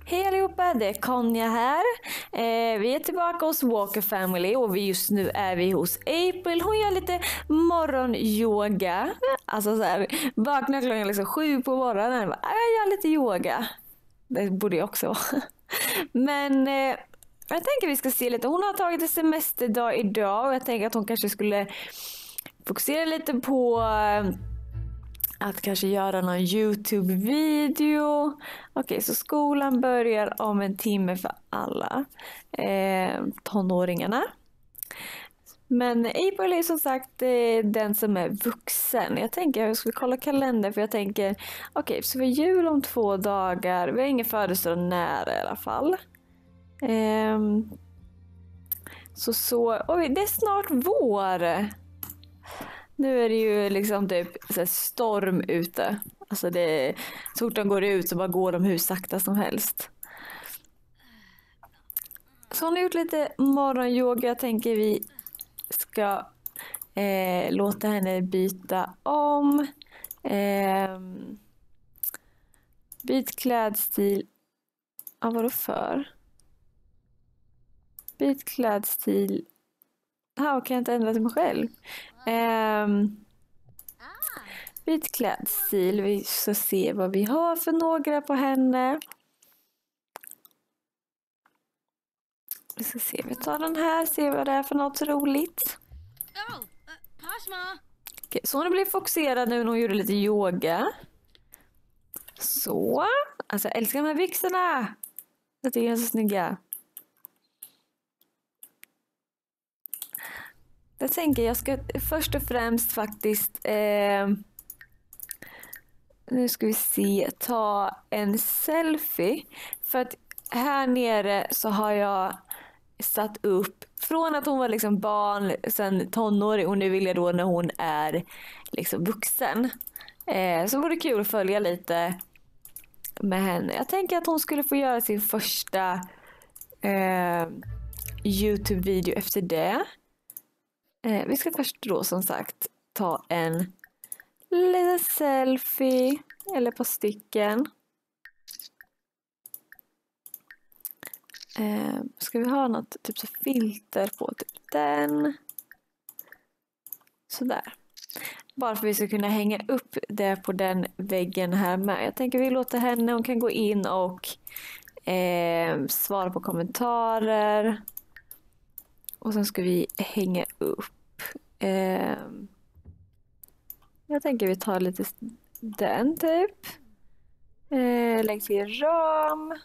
Hej allihopa, det är Konja här. Vi är tillbaka hos Walker Family och just nu är vi hos April. Hon gör lite morgonyoga. Alltså så här, vaknar klockan liksom 7 på morgonen. Jag gör lite yoga. Det borde jag också vara. Men jag tänker vi ska se lite. Hon har tagit en semesterdag idag och jag tänker att hon kanske skulle fokusera lite på att kanske göra någon YouTube-video. Okej, så skolan börjar om en timme för alla tonåringarna. Men April är som sagt den som är vuxen. Jag tänker jag ska kolla kalendern för jag tänker okej, så vi är jul om 2 dagar. Vi har ingen födelsedag nära i alla fall. Oj, det är snart vår. Nu är det ju liksom typ så här storm ute. Alltså det, så fort de går ut så bara går de hur sakta som helst. Så hon har gjort lite morgonyoga. Jag tänker vi ska låta henne byta om. Byt klädstil. Ja, vadå för? Byt klädstil. Här kan jag inte ändra till mig själv. Byt klädstil. Vi ska se vad vi har för några på henne. Vi ska se, vi tar den här. Se vad det är för något roligt. Okej, så hon blir fokuserad nu när hon gjorde lite yoga. Så. Alltså jag älskar de här byxorna. Jag tycker de är så snygga. Jag tänker jag ska först och främst faktiskt nu ska vi se, ta en selfie. För att här nere så har jag satt upp från att hon var liksom barn, sen tonåring och nu vill jag då när hon är liksom vuxen. Så vore det kul att följa lite med henne. Jag tänker att hon skulle få göra sin första YouTube-video efter det. Vi ska först då som sagt ta en liten selfie eller ett par stycken. Ska vi ha något typ så filter på typ den. Sådär. Bara för att vi ska kunna hänga upp det på den väggen här med. Jag tänker vi låter henne, hon kan gå in och svara på kommentarer. Och sen ska vi hänga upp. Jag tänker vi tar lite den typ. Lägg till ram.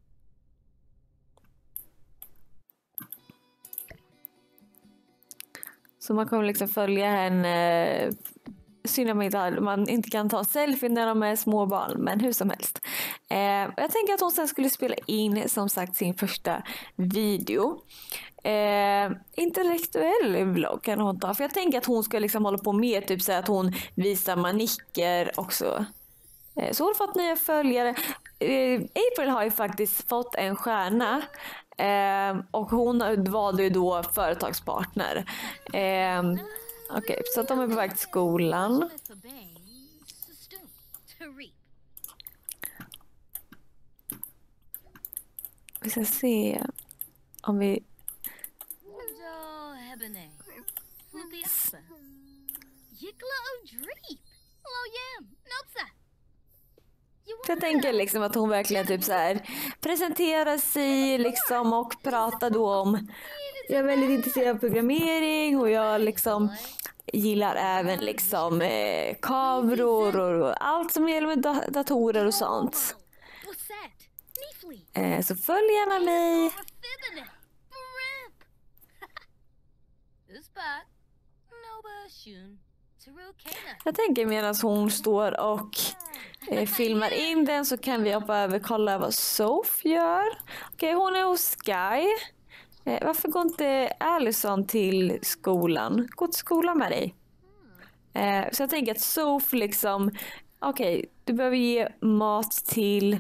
Så man kommer liksom följa henne. Synd att man inte kan ta selfie när de är små barn, men hur som helst. Jag tänker att hon sen skulle spela in som sagt sin första video. Intellektuell vlogg kan hon ta. För jag tänker att hon ska liksom hålla på med typ så att hon visar manicker också. Så hon har fått nya följare. April har ju faktiskt fått en stjärna. Och hon valde ju då företagspartner. Okej, så att de är på väg till skolan. Vi ska se om vi... Jag tänker liksom att hon verkligen typ så här presenterar sig liksom och pratar då om jag är väldigt intresserad av programmering och jag liksom gillar även liksom kameror och allt som gäller med datorer och sånt. Så följ gärna mig. Jag tänker medan hon står och filmar in den så kan vi hoppa över och kolla vad Soph gör. Okej, hon är hos Sky. Varför går inte Allison till skolan? Gå till skolan med dig. Så jag tänker att Soph liksom... Okej, du behöver ge mat till...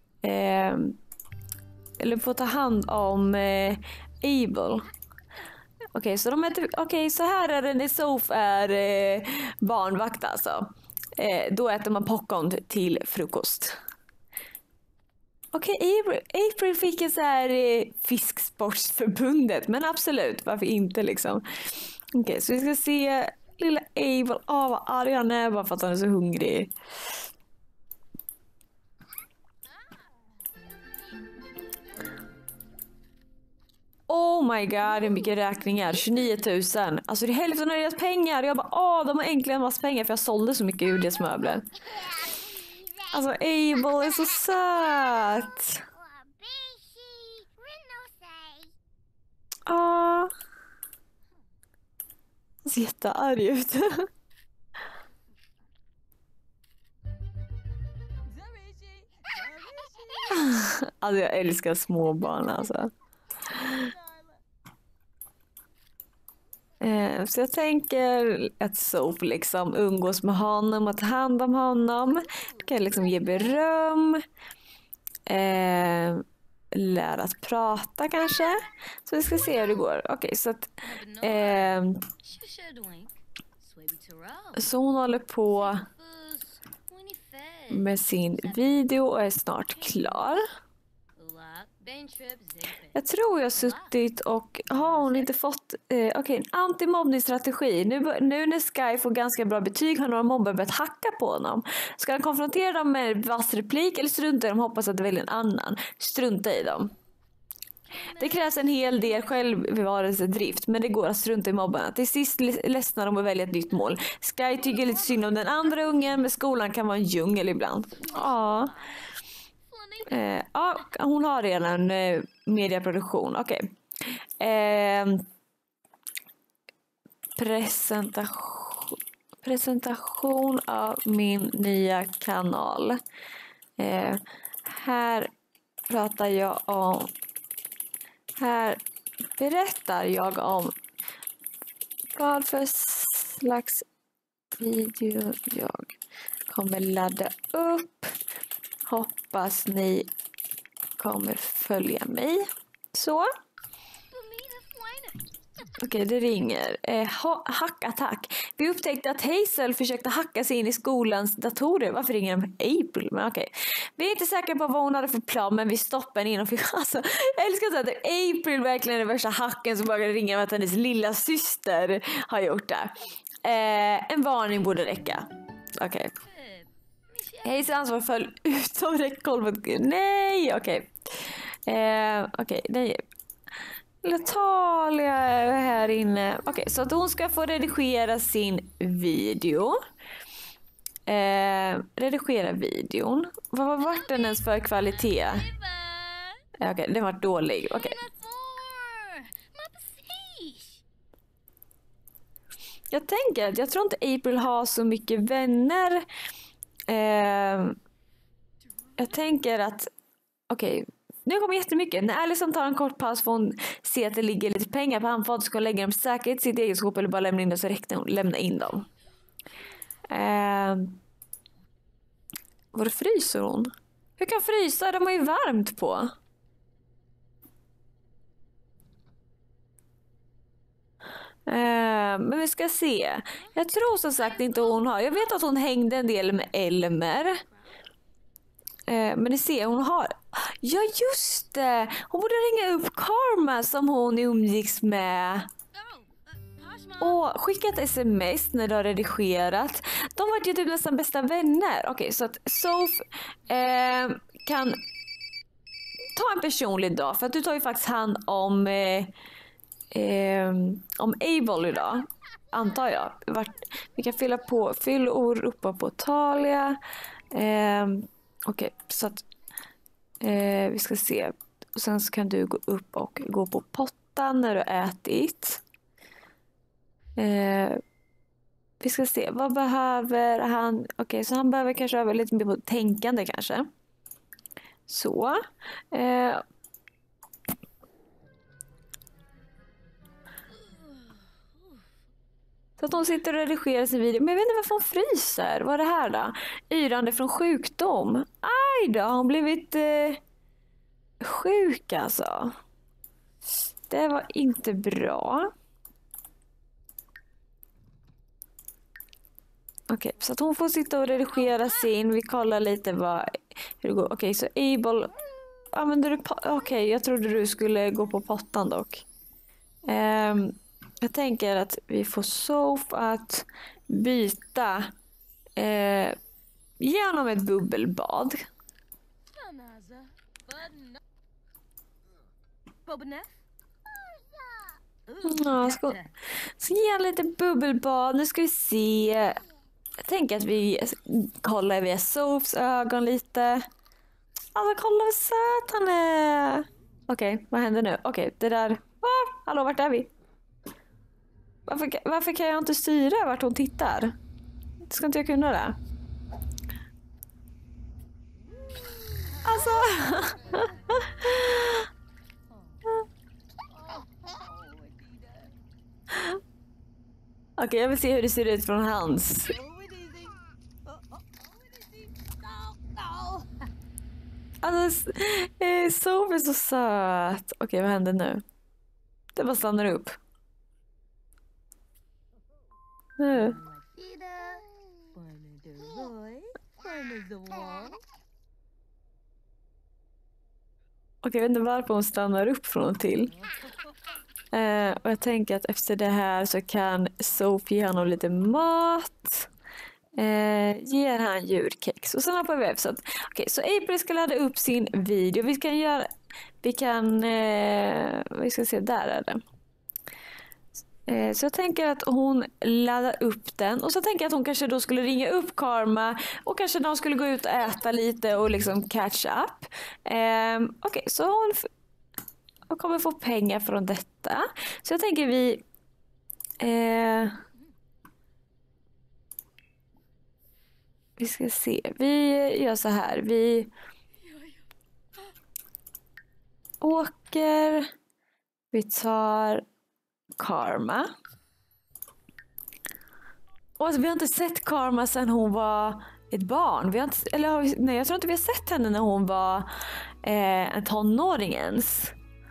eller få ta hand om Abel. Okej, så så här är det när Soph är barnvakt alltså. Då äter man popcorn till frukost. Okej, April fick en så här fisksportsförbundet, men absolut, varför inte liksom. Okej, så vi ska se lilla Abel. Vad arg han är bara för att han är så hungrig. Oh my god, hur mycket räkningar? 29 000. Alltså det är hälften av deras pengar. Jag bara, de har äntligen massa pengar för jag sålde så mycket ur deras möbler. Alltså Abel är så söt. Han ser jättearg ut. Alltså jag älskar småbarn alltså. Så jag tänker att Sof liksom umgås med honom och ta hand om honom. Du kan liksom ge beröm. Lära att prata kanske. Så vi ska se hur det går. Okej, så att så hon håller på med sin video och är snart klar. Jag tror jag har suttit och har hon inte fått en antimobbningsstrategi. Nu när Sky får ganska bra betyg har några mobbare börjat hacka på honom. Ska han konfrontera dem med vass replik eller strunta i dem, hoppas att det väljer en annan. Strunta i dem. Det krävs en hel del självbevarelsedrift, men det går att strunta i mobbarna. Till sist ledsnar de och väljer ett nytt mål. Sky tycker lite synd om den andra ungen, men skolan kan vara en djungel ibland. Hon har redan mediaproduktion. Okej. Presentation av min nya kanal. Här berättar jag om vad för slags video jag kommer ladda upp. Hoppas ni kommer följa mig. Så. Okej, det ringer. Hackattack. Vi upptäckte att Hazel försökte hacka sig in i skolans datorer. Varför ringer de April? Men okej. Vi är inte säkra på vad hon hade för plan, men vi stoppade henne in och fick... Alltså, jag älskar att April verkligen är den värsta hacken som började ringa med att hennes lilla syster har gjort det. En varning borde räcka. Okej. Hazel ansvar föll utom räckhåll. Nej, okej. Nej. Natalia är här inne. Okej, så att hon ska få redigera sin video. Redigera videon. Vad var den ens för kvalitet? Okej, den var dålig. Okej. Jag tänker att jag tror inte April har så mycket vänner. Jag tänker att nu kommer jättemycket. När Alison tar en kort paus får hon se att det ligger lite pengar på handfatet, ska lägga dem säkert i sitt eget skåp eller bara lämna in dem, så räcker hon lämna in dem. Var fryser hon? Hur kan frysa? De har ju varmt på. Men vi ska se. Jag tror som sagt inte hon har. Jag vet att hon hängde en del med Elmer. Men ni ser, hon har... Ja, just det! Hon borde ringa upp Karma som hon umgicks med. Och skicka ett sms när du har redigerat. De var ju typ nästan bästa vänner. Okej, så att Sof kan ta en personlig dag. För att du tar ju faktiskt hand om Abel idag. Antar jag. Vi kan fylla och ropa på Talia. Okej, så att vi ska se. Och sen så kan du gå upp och gå på pottan när du ätit. Vi ska se, vad behöver han? Okej, så han behöver kanske öva lite mer på tänkande kanske. Så. Så att hon sitter och redigerar sin video. Men jag vet inte varför hon fryser. Vad är det här då? Yrande från sjukdom. Aj då, hon blivit sjuk alltså. Det var inte bra. Okej, så att hon får sitta och redigera sin. Vi kollar lite hur det går. Okej, så Abel använder du... Okej, jag trodde du skulle gå på pottan dock. Jag tänker att vi får Soph att byta genom ett bubbelbad. Ja, ska ge lite bubbelbad. Nu ska vi se. Jag tänker att vi kollar via Sophs ögon lite. Alltså kolla hur söt han är. Okej, vad händer nu? Okej, det där. Hallå, vart är vi? Varför kan jag inte styra vart hon tittar? Ska inte jag kunna det? Alltså. Okej, jag vill se hur det ser ut från hans. Alltså, Soph är så söt. Okej, vad händer nu? Det bara stannar upp. Nu. Okej, jag vet inte varför hon stannar upp från och till. Och jag tänker att efter det här så kan Soph ge honom lite mat. Ger han djurkex. Och sen hoppar vi över. Okej, så April ska ladda upp sin video. Vi ska se, där är det. Så jag tänker att hon laddar upp den. Och så tänker jag att hon kanske då skulle ringa upp Karma. Och kanske de skulle gå ut och äta lite och liksom catch up. Okej, så hon kommer få pengar från detta. Så jag tänker vi ska se. Vi gör så här. Vi åker. Vi tar Karma. Och alltså, vi har inte sett Karma sedan hon var ett barn. Nej, jag tror inte vi har sett henne när hon var en tonåring ens.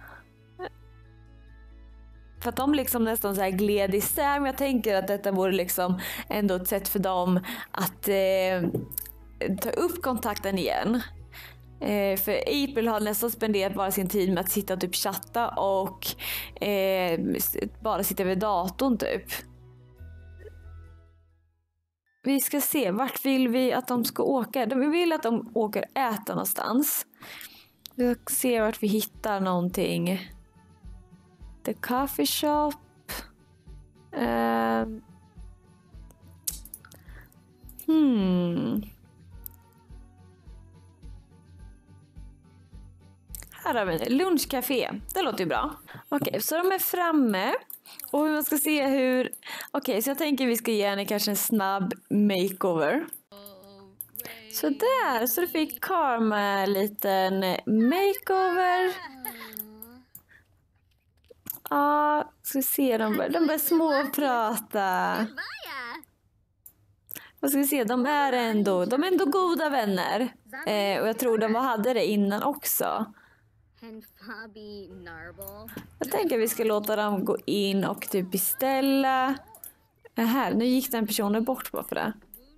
För att de liksom nästan så här gled isär. Men jag tänker att detta vore liksom ändå ett sätt för dem att ta upp kontakten igen. För April har nästan spenderat bara sin tid med att sitta och typ chatta och bara sitta vid datorn typ. Vi ska se, vart vill vi att de ska åka? Vi vill att de åker och äta någonstans. Vi ska se vart vi hittar någonting. The coffee shop. Här har vi en lunchcafé. Det låter ju bra. Okej, så de är framme. Och vi ska se hur... Okej, så jag tänker vi ska ge henne kanske en snabb makeover. Så där, så du fick Karma en liten makeover. Ja, ska vi se, de börjar småprata. Vad ska vi se, de är ändå goda vänner. Och jag tror de hade det innan också. Jag tänker att vi ska låta dem gå in och typ beställa. Här, nu gick den personen bort bara för det.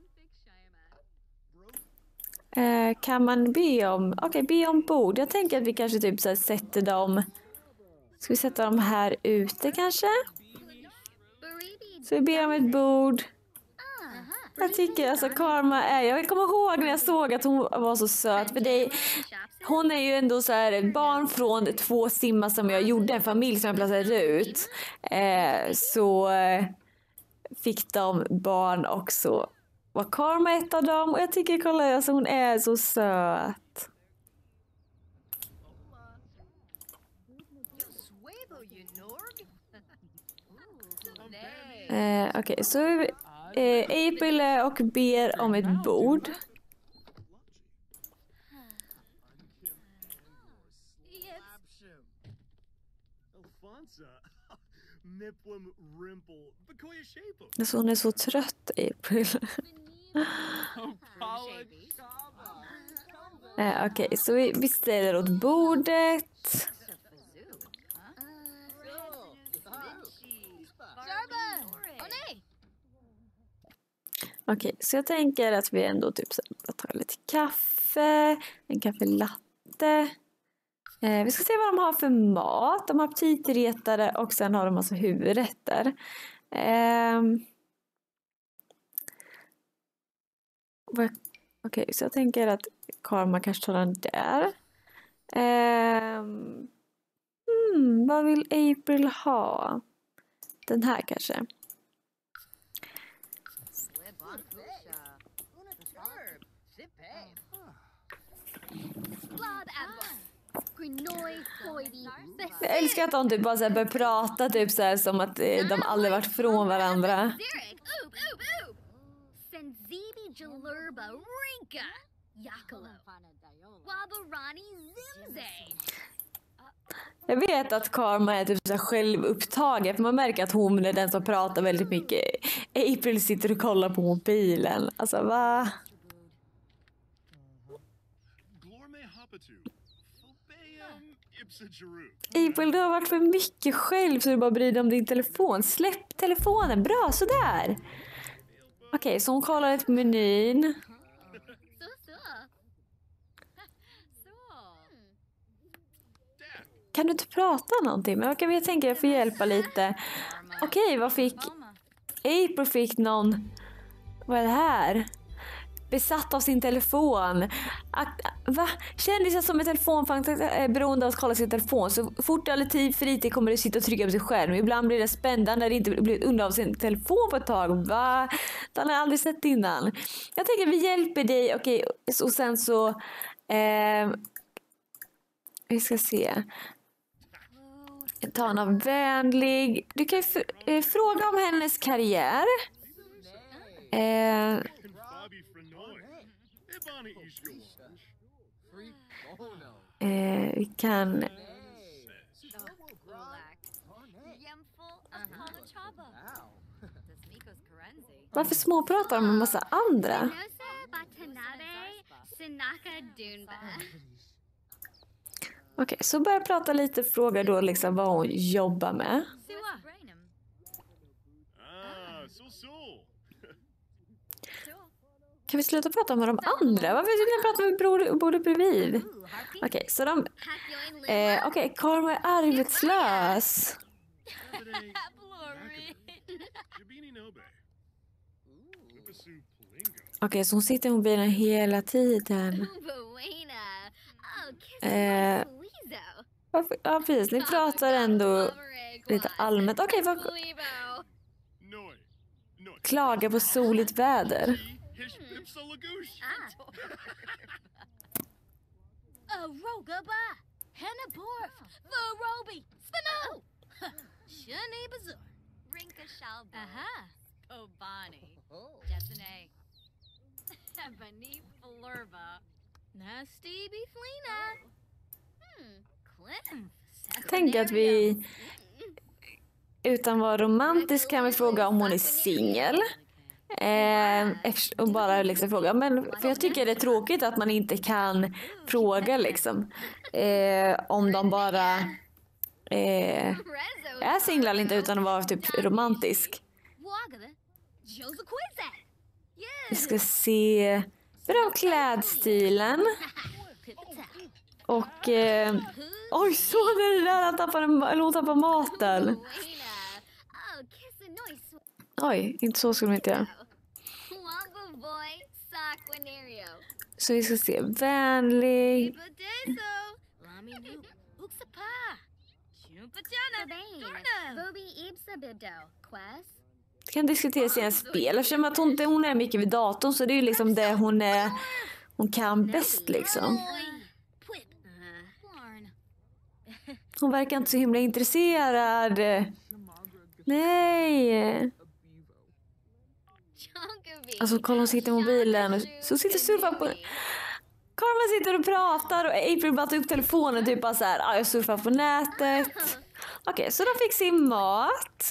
Kan man be om bord? Jag tänker att vi kanske typ så här sätter dem. Ska vi sätta dem här ute kanske? Så vi ber om ett bord. Jag tycker alltså Karma är... Jag kommer ihåg när jag såg att hon var så söt. För hon är ju ändå så här ett barn från 2 simmar som jag gjorde. En familj som jag placerade ut. Så fick de barn också. Var Karma ett av dem. Och jag tycker, kolla, alltså, hon är så söt. Okej, så April och ber om ett bord. Så hon är så trött, April. Okej, så vi ställer åt bordet. Okej, så jag tänker att vi ändå typ tar lite kaffe, en kaffelatte. Vi ska se vad de har för mat. De har aptitretare och sen har de massa huvudrätter. Okej, så jag tänker att Karma kanske tar den där. Vad vill April ha? Den här kanske. Jag älskar att de typ bara så här börjar prata typ så här, som att de aldrig varit från varandra. Jag vet att Karma är typ så här självupptagen, för man märker att hon är den som pratar väldigt mycket. April sitter och kollar på mobilen. Alltså va? April, du har varit för mycket själv så du bara bryr dig om din telefon. Släpp telefonen, bra, sådär. Okej, så hon kollar lite på menyn. Kan du inte prata någonting? Men jag tänker jag får hjälpa lite. Okej, vad fick... April fick någon... Vad är det här? Besatt av sin telefon. Va? Kändisar som är telefonfang är beroende av att kolla sin telefon. Så fort eller tid fritid kommer du sitta och trycka på sig själv. Ibland blir det spännande när det inte blir under av sin telefon på ett tag. Va? Det har jag aldrig sett innan. Jag tänker vi hjälper dig. Okej, och sen så... vi ska se. Ta någon vänlig. Du kan fråga om hennes karriär. Vi kan... Varför småpratar de med en massa andra? Okej, så börja prata lite. Fråga då liksom vad hon jobbar med. Kan vi sluta prata med de andra? Varför vill ni prata med bordet bredvid? Okej, så de... Okej, Karma är arbetslös. Okej, så hon sitter i mobilen hela tiden. Ja, precis. Ni pratar ändå lite allmänt. Okej, vad... Klaga på soligt väder. Tänk att vi utan vara romantisk kan vi fråga om hon är singel. Och bara liksom fråga. Men för jag tycker det är tråkigt att man inte kan fråga liksom. Om de bara är singlar eller inte utan att vara typ romantisk. Vi ska se bra klädstilen. Och oj, så det där hon tappar maten. Oj, inte så skulle man inte göra. Så vi ska se vänlig. Kan diskutera sina spel. Eftersom att hon är mycket vid datorn så det är ju liksom det hon kan bäst liksom. Hon verkar inte så himla intresserad. Nej. Alltså kolla, hon sitter i mobilen och så sitter surfar på... Karma sitter och pratar och April bara tar upp telefonen typ bara så här, jag surfar på nätet. Okej, så de fick sin mat.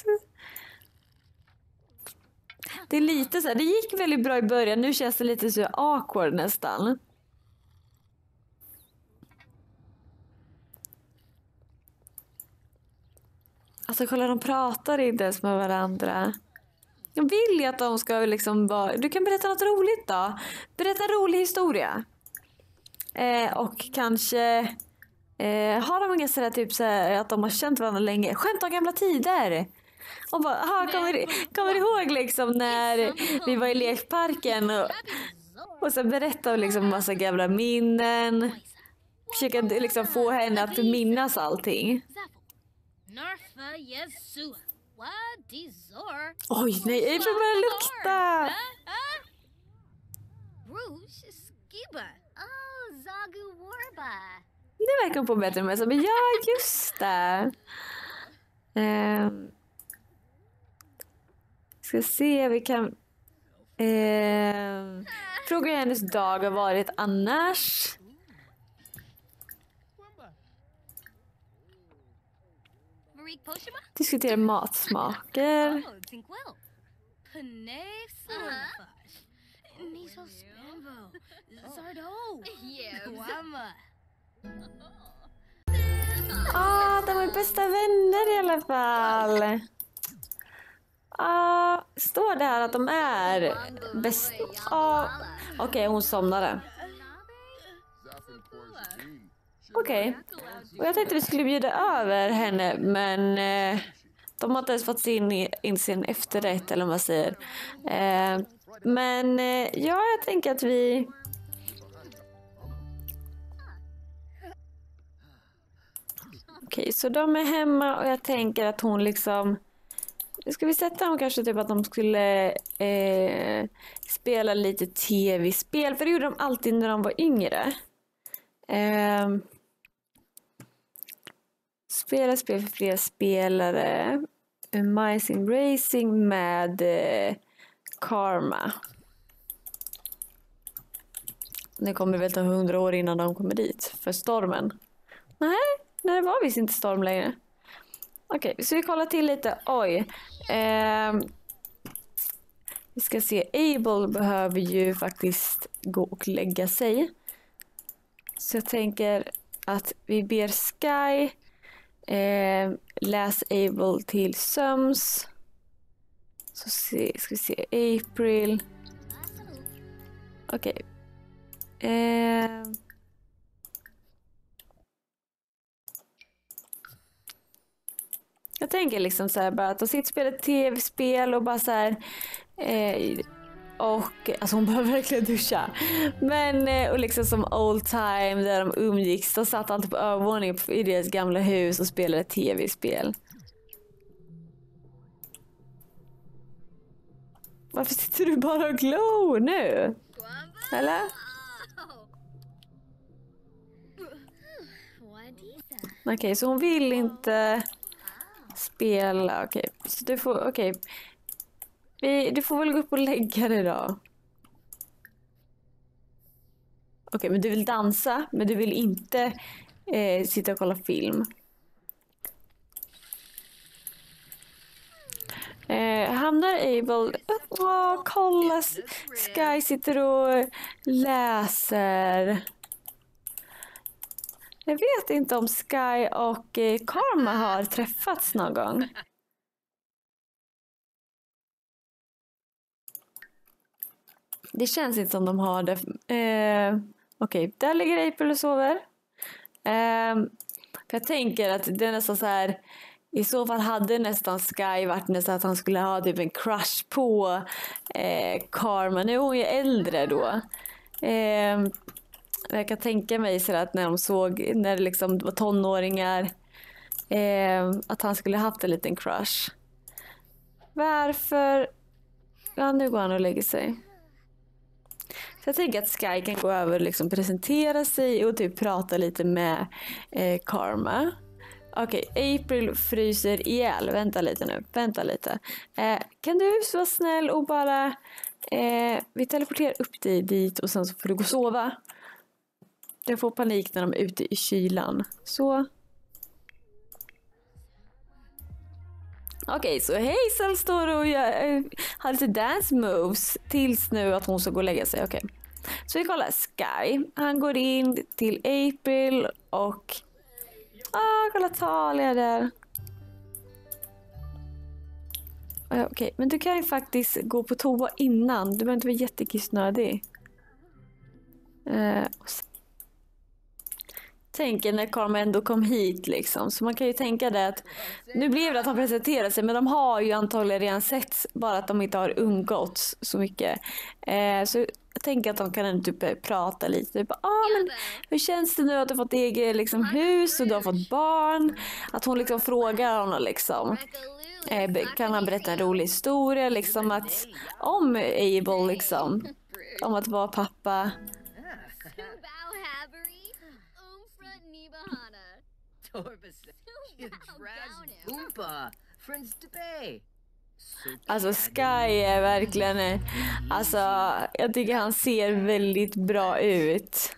Det är lite så här, det gick väldigt bra i början. Nu känns det lite så awkward nästan. Alltså kolla, de pratar inte ens med varandra. Jag vill ju att de ska liksom vara... Du kan berätta något roligt då. Berätta en rolig historia. Och kanske... Har de inga sådär typ såhär att de har känt varandra länge? Skämt om gamla tider. Och bara, kommer du ihåg liksom när vi var i lekparken och så berättade liksom massa gamla minnen. Försöka liksom få henne att minnas allting. Oj, nej, April börjar lukta! Nu verkar hon på bättre med sig. Men ja, just det. Ska se, vi kan... fråga hur hennes dag har varit annars. Diskutera matsmaker. De är bästa vänner i alla fall. Står det här att de är bäst? Okej, hon somnade. Okej. Och jag tänkte vi skulle bjuda över henne, men de har inte ens fått in sin efterrätt eller vad man säger. Men ja, jag tänker att vi... Okej, så de är hemma och jag tänker att hon liksom... Ska vi sätta dem kanske typ att de skulle spela lite tv-spel? För det gjorde de alltid när de var yngre. Spela spel för fler spelare. Amazing Racing med Karma. Det kommer väl ta 100 år innan de kommer dit för stormen. Nej, det var visst inte storm längre. Okej, så vi kollar till lite. Oj. Vi ska se. Abel behöver ju faktiskt gå och lägga sig. Så jag tänker att vi ber Sky läs Abel till söms. Så ska vi se. April. Okej. Jag tänker liksom så här bara att de sitter och spelar tv-spel och bara så här och alltså hon behöver verkligen duscha. Men och liksom som old time där de umgicks, de satt alltid på övervåningen i deras gamla hus och spelade tv-spel. Varför sitter du bara och glow nu? Eller? Okej, så hon vill inte spela. Okej, så du får du får väl gå upp och lägga dig då. Okej, men du vill dansa, men du vill inte sitta och kolla film. Hamnar Abel... kolla! Sky sitter och läser. Jag vet inte om Sky och Karma har träffats någon gång. Det känns inte som de har det. Okej, där ligger April och sover. För jag tänker att det är nästan så här... I så fall hade nästan Sky varit nästan att han skulle ha typ en crush på Karma. Nu är hon ju äldre då. Jag kan tänka mig så att när de såg, när det liksom var tonåringar, att han skulle haft en liten crush. Varför? Ja, nu går han och lägger sig. Så jag tänker att Sky kan gå över och liksom presentera sig och typ prata lite med Karma. Okej, April fryser ihjäl. Vänta lite nu. Vänta lite. Kan du vara snäll och bara... vi teleporterar upp dig dit och sen så får du gå och sova. Jag får panik när de är ute i kylan. Så. Okej, så Hazel står och har lite dance moves tills nu att hon ska gå och lägga sig. Okej. Så vi kollar Sky. Han går in till April och... kolla Talia där. Okej, men du kan ju faktiskt gå på toa innan. Du behöver inte vara jättekissnödig. tänker när Karma ändå kom hit liksom. Så man kan ju tänka det att nu blev det att han presenterade sig, men de har ju antagligen redan sett, bara att de inte har umgåtts så mycket. Så jag tänker att de kan typ prata lite. Typ, men hur känns det nu att du har fått eget liksom, hus och du har fått barn? Att hon liksom frågar honom liksom. Kan han berätta en rolig historia liksom att om Abel liksom, om att vara pappa. Alltså Sky är verkligen, alltså jag tycker han ser väldigt bra ut.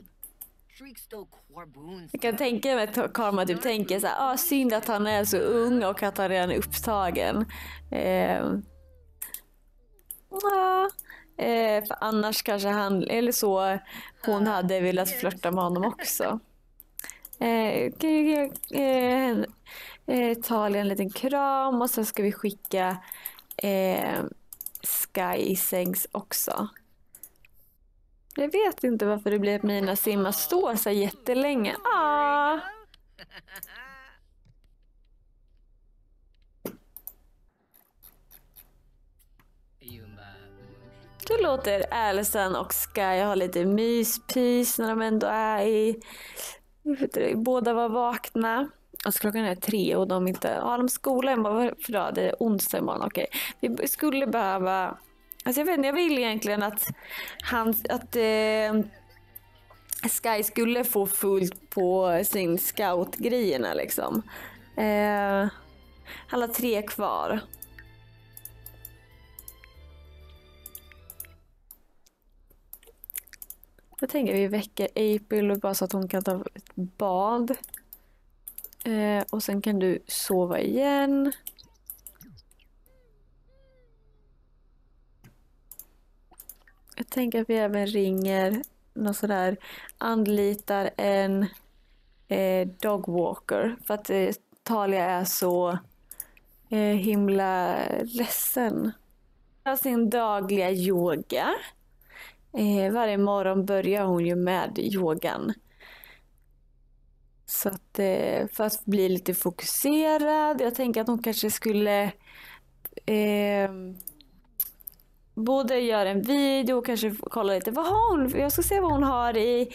Jag kan tänka mig att Karma typ tänker så här, synd att han är så ung och att han redan är upptagen. För annars kanske han, eller så, hon hade velat flirta med honom också. Ta en liten kram och så ska vi skicka Sky i sängs också. Jag vet inte varför det blir att mina simmar står så jättelänge. Då låter Allison och Sky ha lite myspis när de ändå är båda var vakna. Alltså klockan är 3 och de inte har de skolan. För då, det är onsdag imorgon. Okej. Vi skulle behöva... Alltså jag vet inte, jag vill egentligen att Sky skulle få fullt på sin scout-grejerna liksom. Han har 3 kvar. Jag tänker vi väcker April och bara så att hon kan ta ett bad. Och sen kan du sova igen. Jag tänker att vi även ringer någon sådär, anlitar en dogwalker. För att Talia är så himla ledsen. Har sin dagliga yoga. Varje morgon börjar hon ju med yogan. Så att för att bli lite fokuserad. Jag tänker att hon kanske skulle både göra en video och kanske kolla lite. Vad har hon? Jag ska se vad hon har i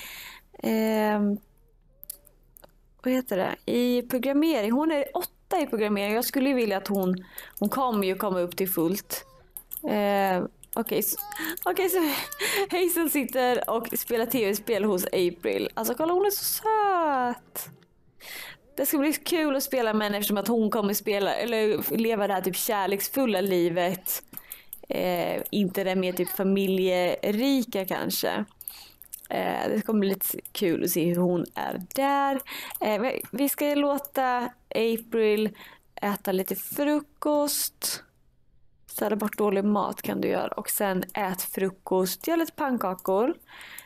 vad heter det? I programmering. Hon är 8 i programmering. Jag skulle vilja att hon kommer ju komma upp till fullt. Okej, så Hazel sitter och spelar tv-spel hos April. Alltså kolla, hon är så söt. Det ska bli kul att spela med henne eftersom att hon kommer spela eller leva det här typ kärleksfulla livet. Inte det mer typ familjerika kanske. Det kommer bli lite kul att se hur hon är där. Vi ska låta April äta lite frukost. Ställa bort dålig mat kan du göra. Och sen ät frukost. Gör lite pannkakor.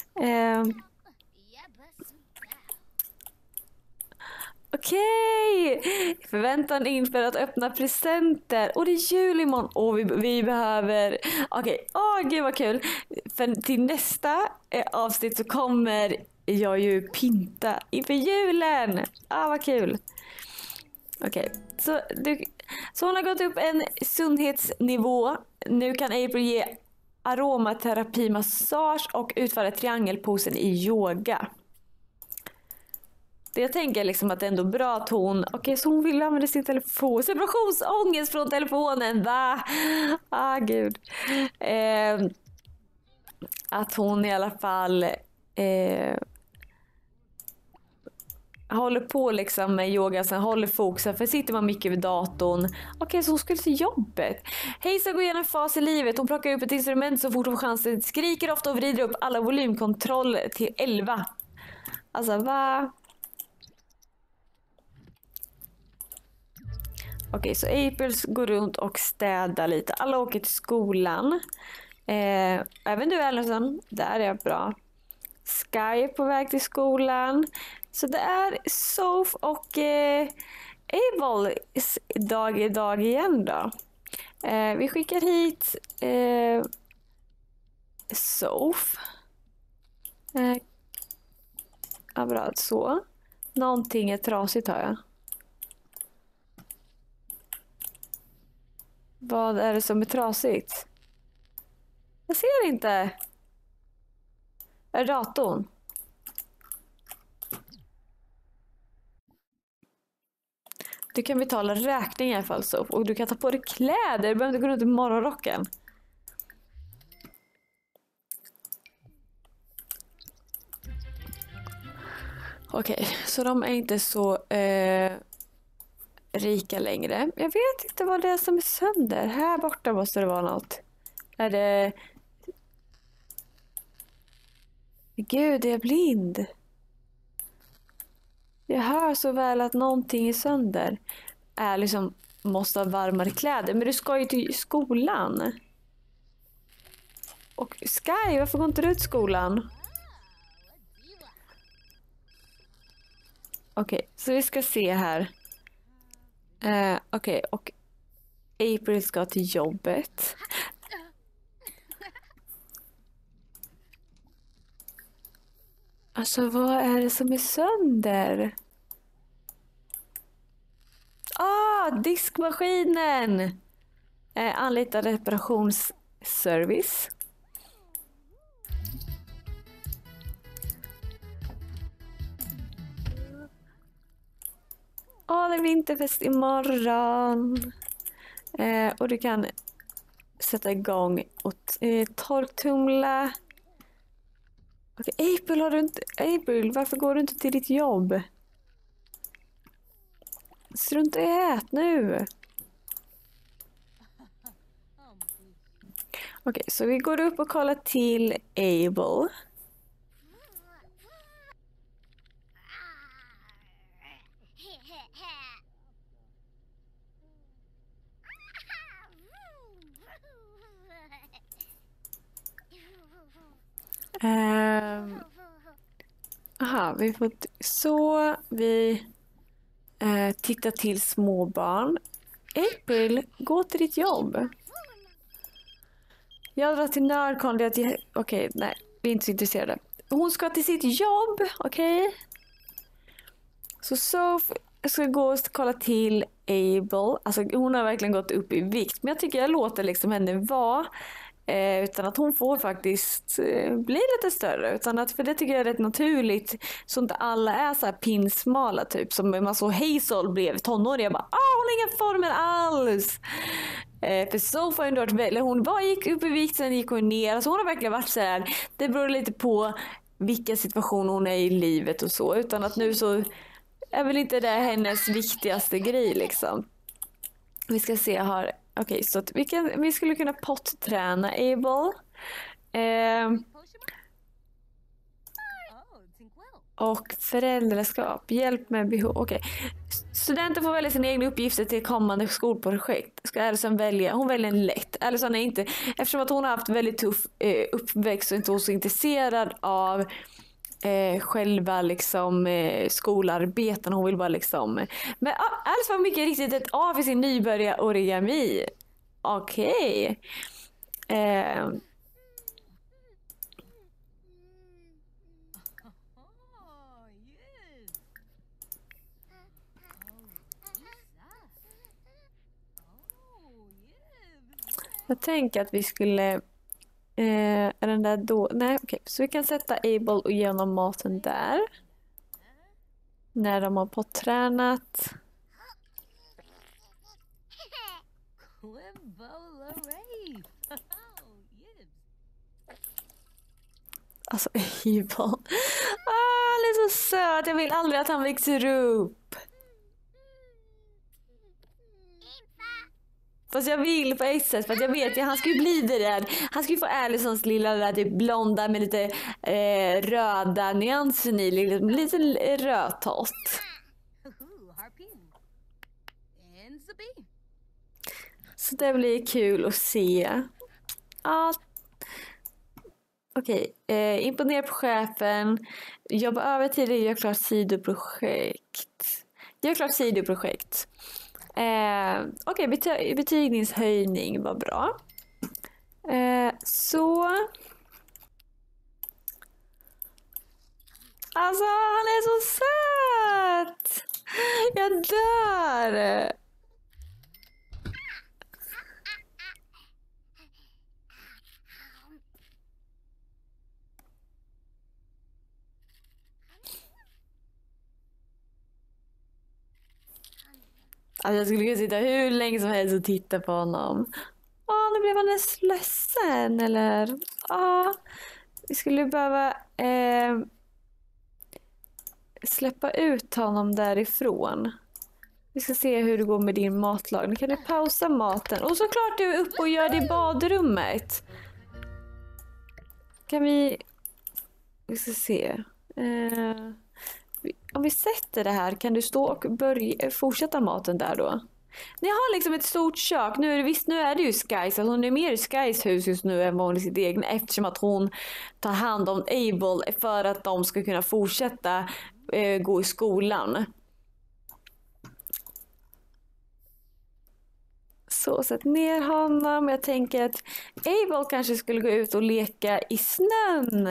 Okej! Förväntan inför att öppna presenter. Och det är jul imorgon. Och vi behöver... Okej, gud vad kul. För till nästa avsnitt så kommer jag ju pynta inför julen. Vad kul. Okej, så hon har gått upp en sundhetsnivå. Nu kan April ge aromaterapi, massage och utföra triangelposen i yoga. Det jag tänker liksom att det är ändå bra att hon... Okej, så hon vill använda sin telefon. Separationsångest från telefonen, va? Gud. Att hon i alla fall... håller på liksom med yoga, sen håller fokusen, för sitter man mycket vid datorn. Okej, så hon skulle till jobbet. Hazel går igenom en fas i livet. Hon plockar upp ett instrument så fort hon får chansen, skriker ofta och vrider upp alla volymkontroll till 11. Alltså, va? Okej, så April går runt och städar lite. Alla åker till skolan. Även du, Allison. Där är jag bra. Sky är på väg till skolan. Så det är Soph och Abel dag igen då. Vi skickar hit Soph. Ja, bra så. Någonting är trasigt har jag. Vad är det som är trasigt? Jag ser inte. Är det datorn? Du kan betala räkning i alla fall så. Och du kan ta på dig kläder. Du behöver inte gå runt i morgonrocken. Okej, så de är inte så rika längre. Jag vet inte vad det är som är sönder. Här borta måste det vara något. Är det... Gud, jag är blind. Jag hör så väl att någonting är sönder. Är liksom, måste ha varmare kläder. Men du ska ju till skolan. Och Sky, varför går inte du till skolan? Okej, så vi ska se här. Okej, och April ska till jobbet. Alltså, vad är det som är sönder? Diskmaskinen! Anlita reparationsservice. Det är vinterfest imorgon. Och du kan sätta igång och torktumla. Okej, April, varför går du inte till ditt jobb? Strunta i ät nu. Okej, så vi går upp och kollar till Abel. Vi får så vi tittar till småbarn. April, gå till ditt jobb. Jag drar till Nördcon. Okej, nej, vi är inte så intresserade. Hon ska till sitt jobb, okej? Så ska gå och kolla till Abel. Alltså hon har verkligen gått upp i vikt. Men jag tycker jag låter liksom henne vara. Utan att hon får faktiskt bli lite större. För det tycker jag är rätt naturligt. Så inte alla är så här pinsmala typ. Som man så Hazel blev tonårig. Jag bara, hon har inga former alls. För så får hon gick upp i vikt, sen gick hon ner. Alltså hon har verkligen varit så här. Det beror lite på vilka situationer hon är i livet och så. Utan att nu så är väl inte det hennes viktigaste grej liksom. Vi ska se här. Okej, så att vi skulle kunna potträna Abel. Och föräldraskap. Hjälp med behov. Okej. Studenter får välja sina egna uppgifter till kommande skolprojekt. Ska Alison välja? Hon väljer en lätt. Alison är inte, eftersom att hon har haft väldigt tuff uppväxt så är inte hon så intresserad av själva liksom skolarbeten. Hon vill bara liksom. Men Alison var mycket riktigt ett A för sin nybörjare origami. Okej. Jag tänker att vi skulle är den där då? Nej, okej. Så vi kan sätta Abel och ge honom maten där. När de har pottränat. Alltså Abel. Han är så söt. Jag vill aldrig att han växer upp. Fast jag vill på ett sätt, för att jag vet att han ska ju bli det där. Han ska ju få Alisons lilla där typ blonda med lite röda nyanser i, lite rödtott. Så det blir kul att se. Ja. Okej, imponera på chefen. Jobba övertid och gör klart sidoprojekt. Okej, betygningshöjning var bra. Så Alltså, han är så söt! Jag dör! Alltså jag skulle kunna sitta hur länge som helst och titta på honom. Nu blev han ledsen, eller? Vi skulle behöva släppa ut honom därifrån. Vi ska se hur det går med din matlagning. Kan du pausa maten? Och såklart du är uppe och gör det i badrummet. Kan vi... Vi ska se. Om vi sätter det här, kan du stå och fortsätta maten där då? Ni har liksom ett stort kök. Nu är det ju Skys. Alltså hon är mer i Skys hus just nu än vad hon är i sitt egna. Eftersom att hon tar hand om Abel för att de ska kunna fortsätta gå i skolan. Så sätt ner honom. Jag tänker att Abel kanske skulle gå ut och leka i snön.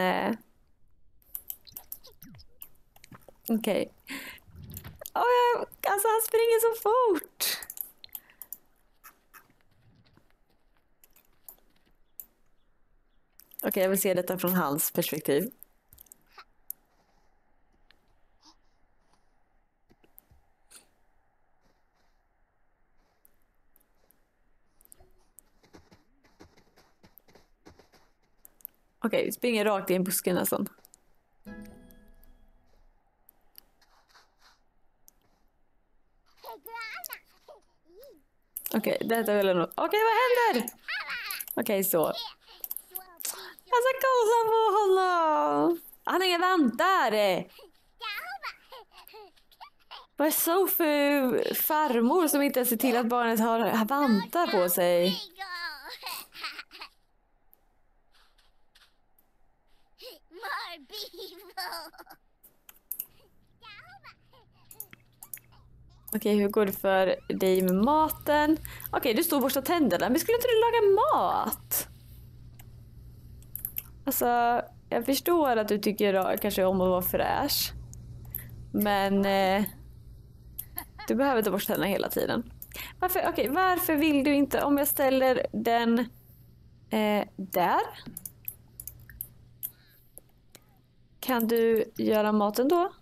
Okej. Alltså han springer så fort. Okej, jag vill se detta från hans perspektiv. Okej, vi springer rakt in i busken nästan. Okej, detta vill jag nog... Okej, vad händer? Okej, så. Alltså, kolla på honom! Han har inga vantar! Vad är så för farmor som inte ser till att barnet har vantar på sig? Okej, hur går det för dig med maten? Okej, du står och borstar tänderna. Men skulle inte du laga mat? Alltså, jag förstår att du tycker kanske om att vara fräsch. Men du behöver inte borsta tänderna hela tiden. Varför vill du inte, om jag ställer den där? Kan du göra maten då?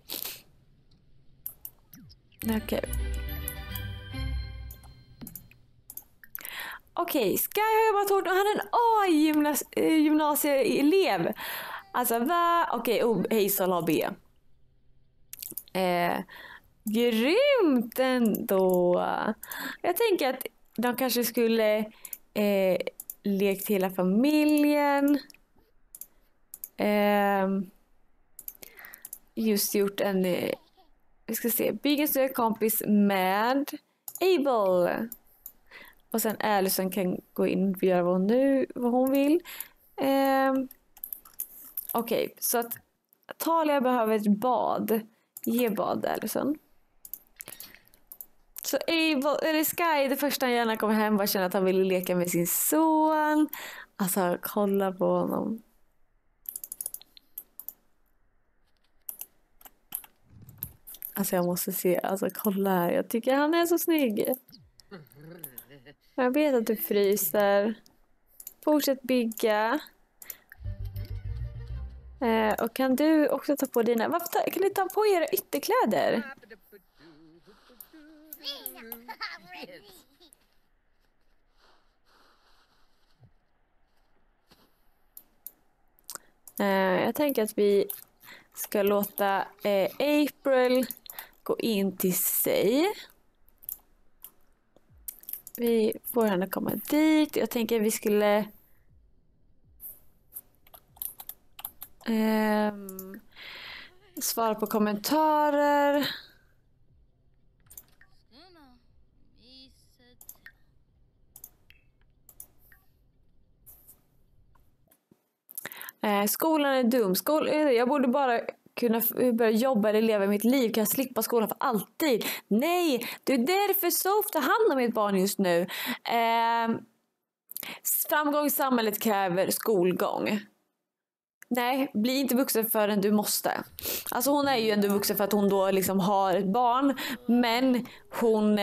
Okej, Sky har jobbat hårt och han är en A-gymnasieelev. Alltså va? Okej, Hazel har B. Grymt ändå. Jag tänker att de kanske skulle lekt hela familjen. Just gjort en... vi ska se. Bygga en större kompis med Abel. Och sen Allison kan gå in och göra vad hon vill. Okej, så att Talia behöver ett bad. Ge bad, Allison. Så Abel, eller Sky, det första han gärna kommer hem och känner att han vill leka med sin son. Alltså, kolla på honom. Alltså jag måste se, alltså kolla här. Jag tycker han är så snygg. Jag vet att du fryser. Fortsätt bygga. Och kan du också ta på dina... Kan ni ta på era ytterkläder? Jag tänker att vi ska låta April gå in till sig. Vi får henne komma dit. Jag tänker att vi skulle... svara på kommentarer. Skolan är dum. Jag borde bara kunna börja jobba eller leva mitt liv. Kan jag slippa skolan för alltid? Nej, det är därför Soph tar hand om mitt barn just nu. Framgång i samhället kräver skolgång. Nej, bli inte vuxen förrän du måste. Alltså hon är ju ändå vuxen för att hon då liksom har ett barn. Men hon...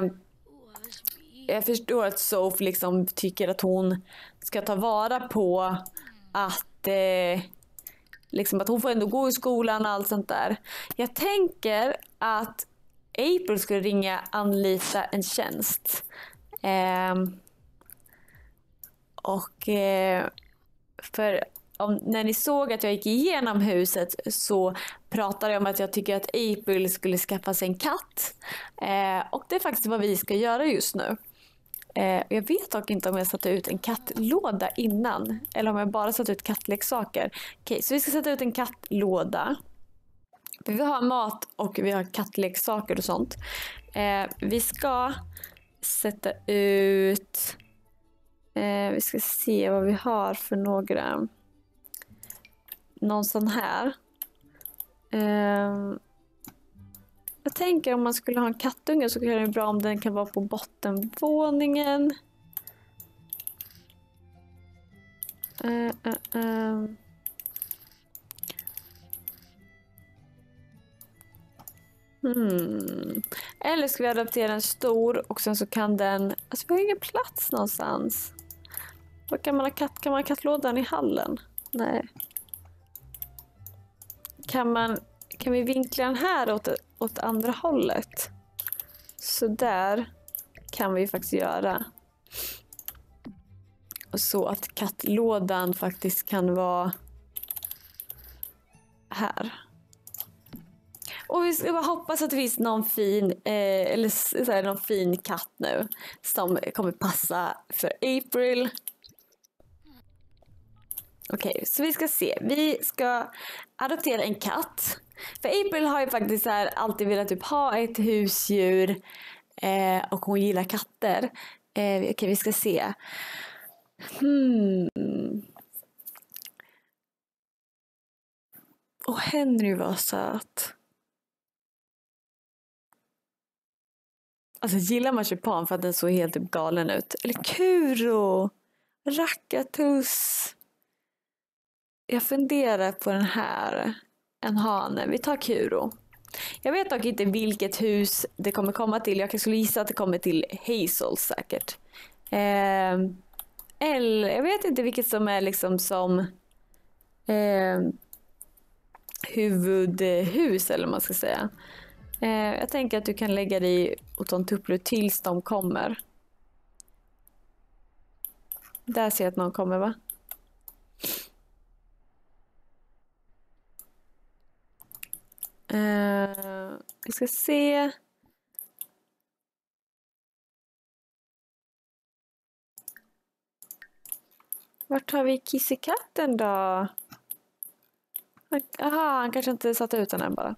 jag förstår att Soph liksom tycker att hon ska ta vara på att... liksom att hon får ändå gå i skolan och allt sånt där. Jag tänker att April skulle anlita en tjänst. För när ni såg att jag gick igenom huset så pratade jag om att jag tycker att April skulle skaffa sig en katt. Och det är faktiskt vad vi ska göra just nu. Jag vet dock inte om jag satt ut en kattlåda innan. Eller om jag bara satt ut kattleksaker. Okej, så vi ska sätta ut en kattlåda. För vi har mat och vi har kattleksaker och sånt. Vi ska sätta ut... vi ska se vad vi har för några. Någon sån här. Jag tänker om man skulle ha en kattunge så är det bra om den kan vara på bottenvåningen. Eller ska vi adaptera en stor och sen så kan den... Alltså vi har ingen plats någonstans. Vad kan man ha katt? Kan man ha kattlådan i hallen? Nej. Kan vi vinkla den här åt andra hållet? Så där kan vi faktiskt göra. Och så att kattlådan faktiskt kan vara här. Och vi ska bara hoppas att det finns någon fin eller så här, någon fin katt nu som kommer passa för April. Okej, så vi ska se. Vi ska adoptera en katt. För April har ju faktiskt så här alltid velat typ ha ett husdjur och hon gillar katter. Okej, vi ska se. Och Henry var söt. Alltså gillar marsipan för att den såg helt typ galen ut. Eller Kuro. Rackatus. Jag funderar på den här. En hane. Vi tar Kuro. Jag vet dock inte vilket hus det kommer komma till. Jag skulle gissa att det kommer till Hazel säkert. Eller jag vet inte vilket som är liksom som huvudhus eller vad man ska säga. Jag tänker att du kan lägga dig åt de tupplor tills de kommer. Där ser jag att någon kommer, va? Vi ska se. Vart har vi kissekatten då? Jaha, han kanske inte satt ut den här bara.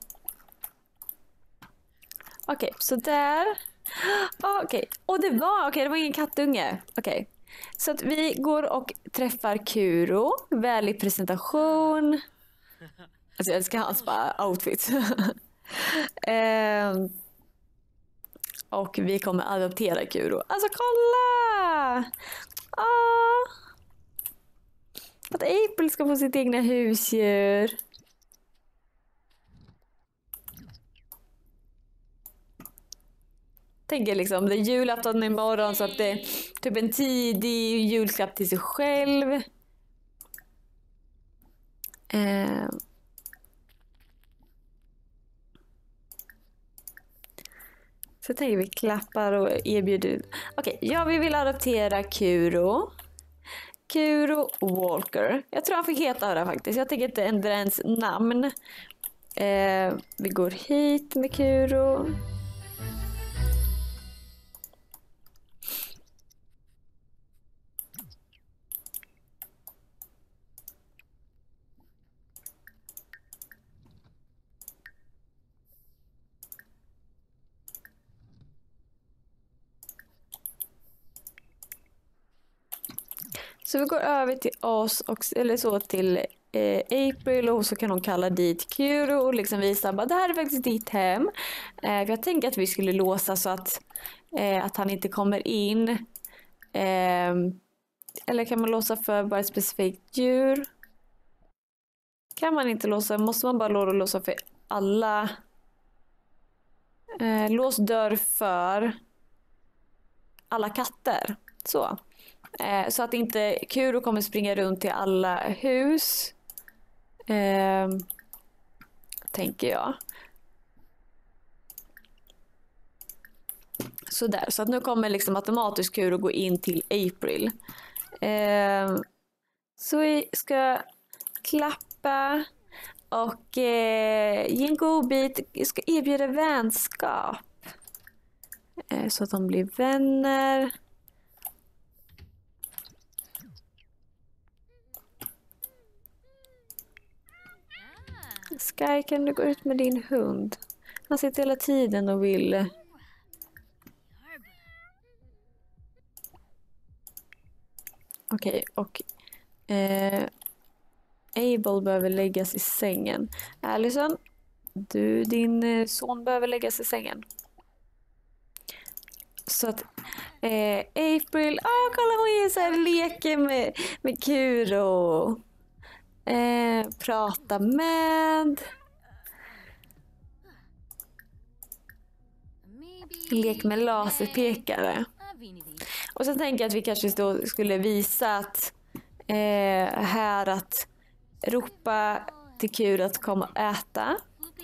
Okej, så där. Okej, och det var ingen kattunge. Okej, så att vi går och träffar Kuro. Vänlig presentation. Alltså jag älskar hans bara outfit. Och vi kommer adoptera Kuro. Alltså kolla! Att April ska få sitt egna husdjur. Tänker liksom, det är julafton imorgon så att det är typ en tidig julklapp till sig själv. Så tänker vi klappar och erbjuder. Okej, vi vill adoptera Kuro. Kuro Walker. Jag tror han fick heta det faktiskt. Jag tänker inte ändra ens namn. Vi går hit med Kuro. Så vi går över till oss eller så till April och så kan hon kalla dit Kuro och liksom visa att det här är faktiskt ditt hem. Jag tänker att vi skulle låsa så att han inte kommer in. Eller kan man låsa för bara ett specifikt djur? Kan man inte låsa, måste man bara låsa för alla. Lås dörr för alla katter. Så att inte Kuro kommer springa runt till alla hus. Tänker jag. Sådär, så att nu kommer liksom automatiskt Kuro gå in till April. Så vi ska klappa och ge en god bit. Jag ska erbjuda vänskap. Så att de blir vänner. Sky, kan du gå ut med din hund? Han sitter hela tiden och vill... Okej, och Abel behöver läggas i sängen. Allison, din son behöver läggas i sängen. Så att April, kolla, hon är så här, leker med Kuro. Prata med. Lek med laserpekare. Och så tänker jag att vi kanske då skulle visa att här att ropa till Kuro att komma och äta.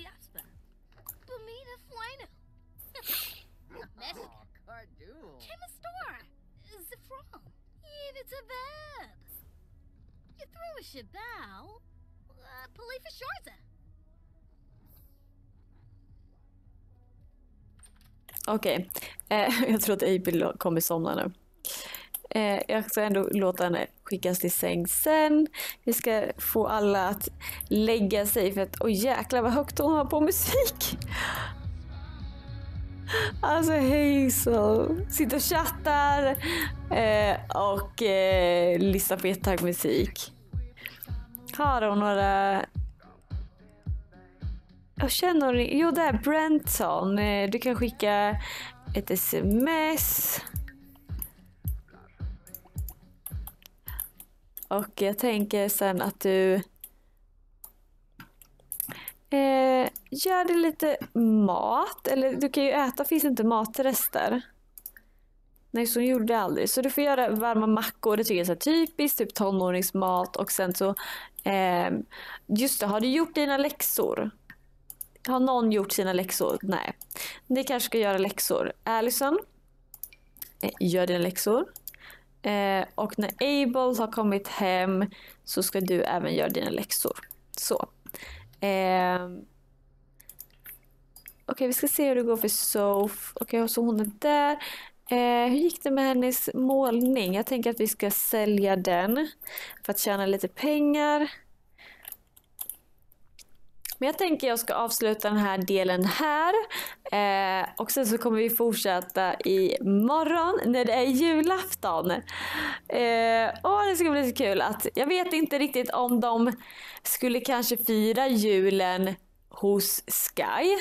Okej, jag tror att April kommer somna nu. Jag ska ändå låta henne skickas till säng sen. Vi ska få alla att lägga sig för att, jäklar vad högt hon har på musik. Alltså Hazel sitter och chattar och lyssnar på jätthög musik. Har hon några... Jag känner... Jo, det är Brenton. Du kan skicka ett sms. Och jag tänker sen att du gör det lite mat. Eller du kan ju äta, finns inte matrester. Nej, så gjorde det aldrig. Så du får göra varma mackor, det tycker jag är så typiskt, typ tonåringsmat. Och sen så, just det, har du gjort dina läxor? Har någon gjort sina läxor? Nej. Ni kanske ska göra läxor. Allison, gör dina läxor. Och när Abel har kommit hem så ska du även göra dina läxor. Så. Okej, vi ska se hur det går för Soph. Okej, så hon är där. Hur gick det med hennes målning? Jag tänker att vi ska sälja den för att tjäna lite pengar. Men jag tänker att jag ska avsluta den här delen här. Och sen så kommer vi fortsätta i morgon när det är julafton. Det ska bli så kul att jag vet inte riktigt om de skulle kanske fira julen hos Sky.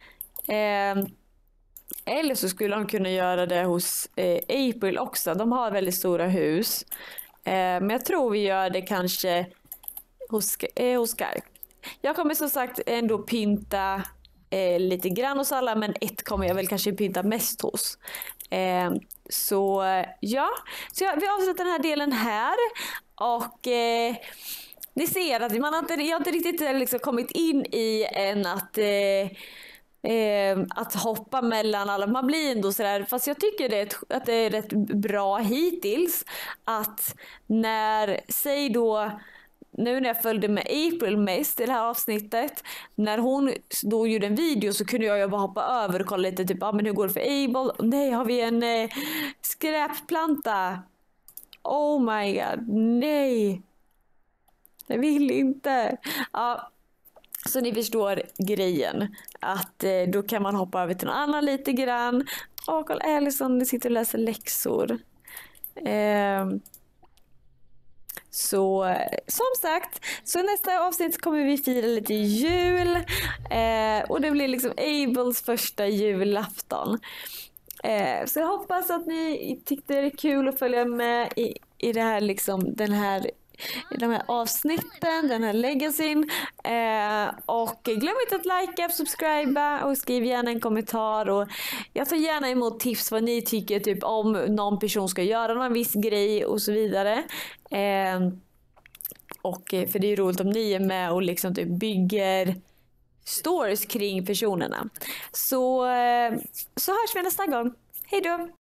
Eller så skulle de kunna göra det hos April också. De har väldigt stora hus. Men jag tror vi gör det kanske hos Sky. Jag kommer som sagt ändå pynta lite grann hos alla, men ett kommer jag väl kanske pynta mest hos. Så vi avslutar den här delen här. Och ni ser att jag har inte riktigt liksom kommit in i en att hoppa mellan alla. Man blir ändå sådär, fast jag tycker att det är rätt bra hittills att säg då nu när jag följde med April mest i det här avsnittet, när hon då gjorde en video så kunde jag bara hoppa över och kolla lite typ, men hur går det för Abel? Nej, har vi en skräpplanta? Oh my god, nej. Jag vill inte. Ja, så ni förstår grejen. Att då kan man hoppa över till någon annan lite grann. Kolla, Allison sitter och läser läxor. Så som sagt, så nästa avsnitt kommer vi fira lite jul. Och det blir liksom Abels första julafton. Så jag hoppas att ni tyckte det är kul att följa med i det här liksom, den här de här avsnitten, den här legacyn. Och glöm inte att likea, subscriba och skriv gärna en kommentar. Och jag tar gärna emot tips vad ni tycker typ om någon person ska göra någon viss grej och så vidare. Och för det är ju roligt om ni är med och liksom typ bygger stories kring personerna. Så hörs vi nästa gång. Hej då!